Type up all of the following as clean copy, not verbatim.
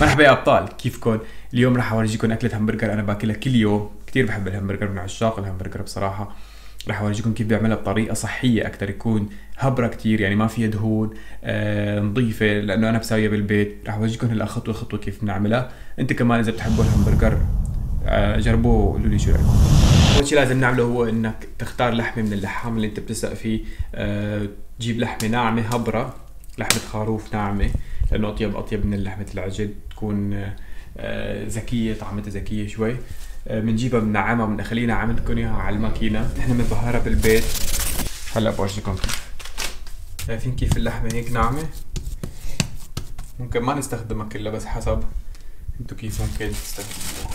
مرحبا يا ابطال، كيفكن؟ اليوم راح اورجيكم اكلة همبرجر انا باكلها كل يوم، كتير بحب الهمبرجر، من عشاق الهمبرجر بصراحة. راح اورجيكم كيف بعملها بطريقة صحية اكثر، يكون هبرة كتير، يعني ما فيها دهون، نظيفة، لانه انا بسويها بالبيت. راح اورجيكم هلا خطوة خطوة كيف بنعملها. انت كمان اذا بتحبوا الهمبرجر جربوه وقولوا لي شو رايكم. اول شيء لازم نعمله هو انك تختار لحمة من اللحام اللي انت بتسلق فيه. تجيب لحمة ناعمة هبرة، لحمة خروف ناعمة، لانه اطيب من لحمة العجل، تكون ذكية، طعمتها ذكية شوي. بنجيبها بنعمها، بنخليها نعمل لكم اياها على الماكينة، نحن بنبهرها بالبيت. هلا بورجيكم كيف. شايفين كيف اللحمة هيك ناعمة؟ ممكن ما نستخدمها كلها، بس حسب انتو كيف ممكن تستخدموها.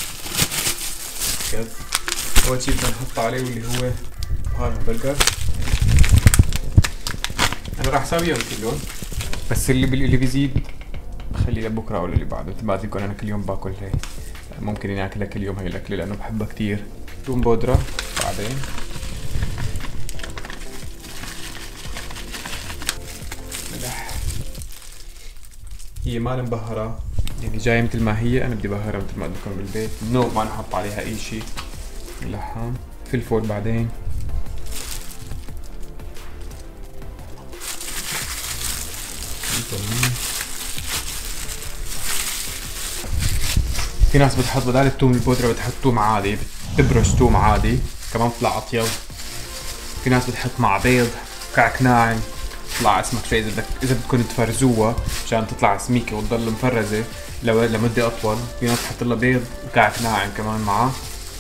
كيف؟ اول شي بدنا نحط عليه واللي هو هذا البرجر. انا راح اسويهم كلهم، بس اللي بيزيد خليه لبكره او اللي بعده. مثل ما قلت لكم انا كل يوم باكل هي، ممكن اني اكلها كل يوم هي الاكله لانه بحبها كتير. توم بودره، بعدين ملح. هي ما مبهرة، يعني جايه مثل ما هي، انا بدي بهرها مثل ما قلت لكم بالبيت. ما نحط عليها اي شيء. ملحها، فلفل، بعدين في ناس بتحط بدال الثوم البودرة بتحط ثوم عادي، بتبرش ثوم عادي كمان بطلع اطيب. في ناس بتحط مع بيض كعك ناعم، بتطلع اسمك شوي. اذا بدكم تفرزوها مشان تطلع سميكة وتضل مفرزة لمدة اطول، في ناس تحط لها بيض وكعك ناعم كمان معاه.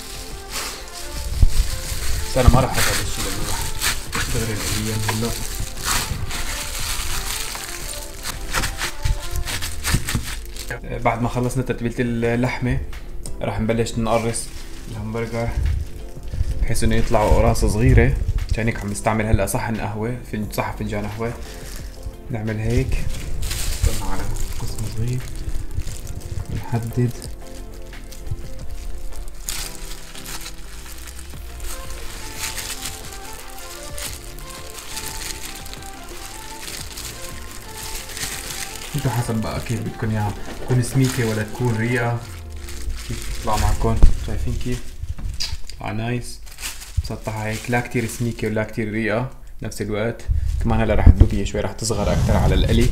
بس انا ما راح احط هذا الشيء لانه راح تغرق الايام هلا. بعد ما خلصنا تتبيلة اللحمة راح نبلش نقرص الهمبرجر بحيث انه يطلعوا قراص صغيرة. عشان هيك عم نستعمل هلا صحن قهوة، فنجان قهوة. نعمل هيك، نحطهم على قسم صغير، نحدد. انتو حسب بقى كيف بدكم اياها، تكون سميكة ولا تكون ريقة، كيف تطلع معكم. شايفين كيف تطلع نايس مسطحة هيك، لا كتير سميكة ولا كتير ريقة بنفس الوقت. كمان هلا راح تذوب هي شوي، راح تصغر اكتر على القلي.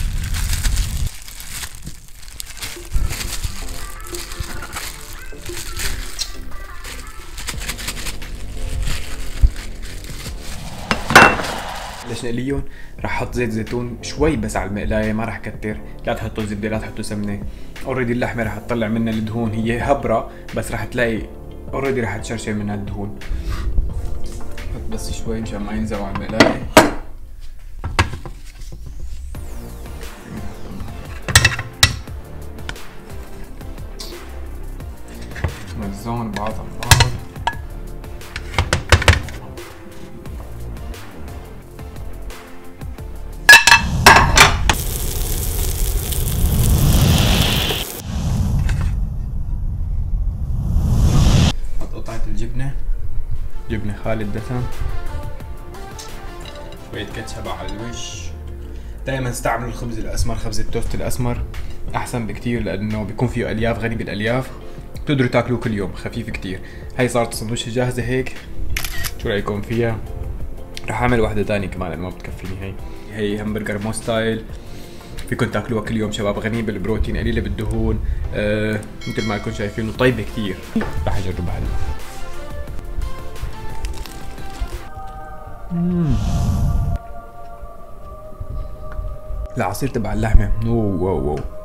ليش نقليهم؟ راح احط زيت زيتون شوي بس على المقلاية، ما راح كتر. لا تحطوا زبدة، لا تحطوا سمنة. اوريدي اللحمة راح تطلع منها الدهون، هي هبرة بس راح تلاقي اوريدي راح تشرشر منها الدهون. حط بس شوي مشان ما ينزلوا على المقلاية. نوزعهم بعض على بعض. جبنة خالد دسم، شوية كاتشب على الوش. دائما استعملوا الخبز الاسمر، خبز التوست الاسمر احسن بكتير لانه بيكون فيه الياف، غني بالالياف، بتقدروا تاكلوه كل يوم، خفيف كتير. هاي صارت السندوتش جاهزة هيك، شو رايكم فيها؟ رح اعمل واحدة تانية كمان لأنه ما بتكفيني. هي همبرجر مو ستايل، فيكم تاكلوها كل يوم شباب، غنية بالبروتين، قليلة بالدهون، مثل ما انكم شايفين، وطيبة كتير. رح اجربها هلا. العصير تبع اللحمة، واو واو واو.